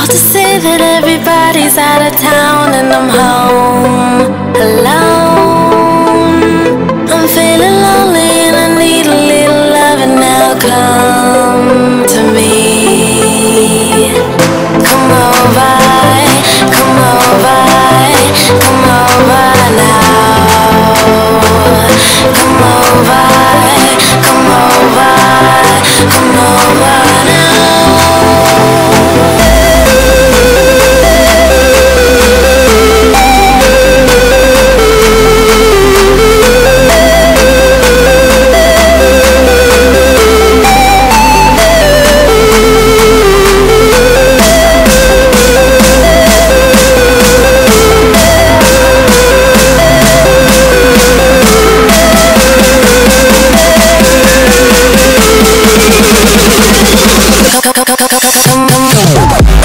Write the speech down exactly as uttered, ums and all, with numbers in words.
Hard to say that everybody's out of town and I'm home alone. I'm feeling lonely and I need a little loving now. Come to me. Come over, come over, come over now. Come over, come over, come over now. Come, come, come, come, come, come, come.